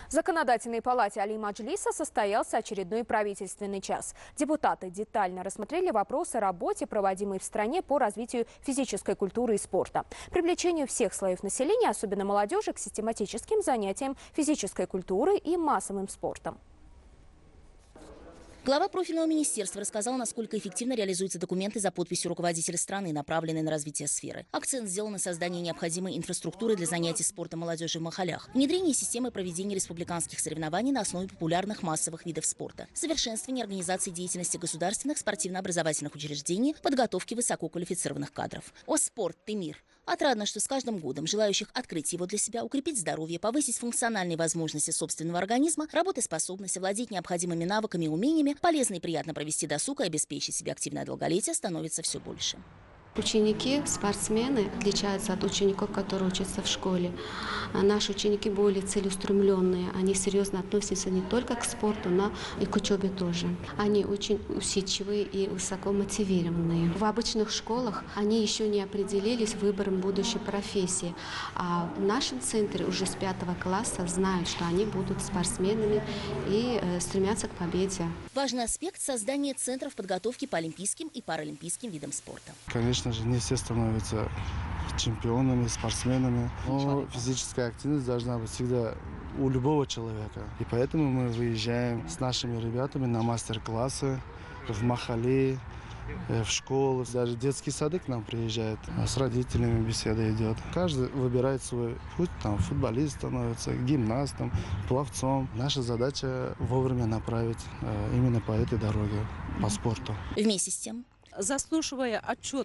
В Законодательной палате Али-Маджлиса состоялся очередной правительственный час. Депутаты детально рассмотрели вопросы о работе, проводимой в стране по развитию физической культуры и спорта, привлечению всех слоев населения, особенно молодежи, к систематическим занятиям физической культуры и массовым спортом. Глава профильного министерства рассказал, насколько эффективно реализуются документы за подписью руководителя страны, направленные на развитие сферы. Акцент сделан на создании необходимой инфраструктуры для занятий спортом молодежи в махалях, внедрении системы проведения республиканских соревнований на основе популярных массовых видов спорта, совершенствование организации деятельности государственных спортивно-образовательных учреждений, подготовки высококвалифицированных кадров. О, спорт, ты мир! Отрадно, что с каждым годом желающих открыть его для себя, укрепить здоровье, повысить функциональные возможности собственного организма, работоспособность, овладеть необходимыми навыками и умениями, полезно и приятно провести досуг и обеспечить себе активное долголетие становится все больше. Ученики, спортсмены отличаются от учеников, которые учатся в школе. Наши ученики более целеустремленные, они серьезно относятся не только к спорту, но и к учебе тоже. Они очень усидчивые и высоко мотивированные. В обычных школах они еще не определились выбором будущей профессии, а в нашем центре уже с 5 класса знают, что они будут спортсменами и стремятся к победе. Важный аспект – создания центров подготовки по олимпийским и паралимпийским видам спорта. Конечно же, не все становятся чемпионами, спортсменами, но физическая активность должна быть всегда у любого человека. И поэтому мы выезжаем с нашими ребятами на мастер-классы в махале, в школу, даже детский сады к нам приезжает, с родителями беседа идет. Каждый выбирает свой путь, там футболист становится, гимнастом, пловцом. Наша задача вовремя направить именно по этой дороге, по спорту. Вместе с тем, заслушивая отчет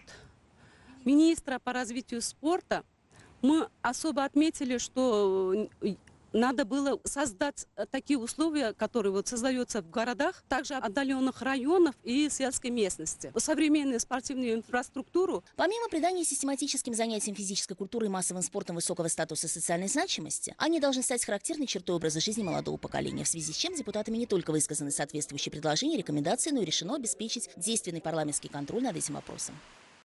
министра по развитию спорта, мы особо отметили, что надо было создать такие условия, которые создаются в городах, также отдаленных районах и сельской местности. Современную спортивную инфраструктуру. Помимо придания систематическим занятиям физической культуры и массовым спортом высокого статуса социальной значимости, они должны стать характерной чертой образа жизни молодого поколения, в связи с чем депутатами не только высказаны соответствующие предложения и рекомендации, но и решено обеспечить действенный парламентский контроль над этим вопросом.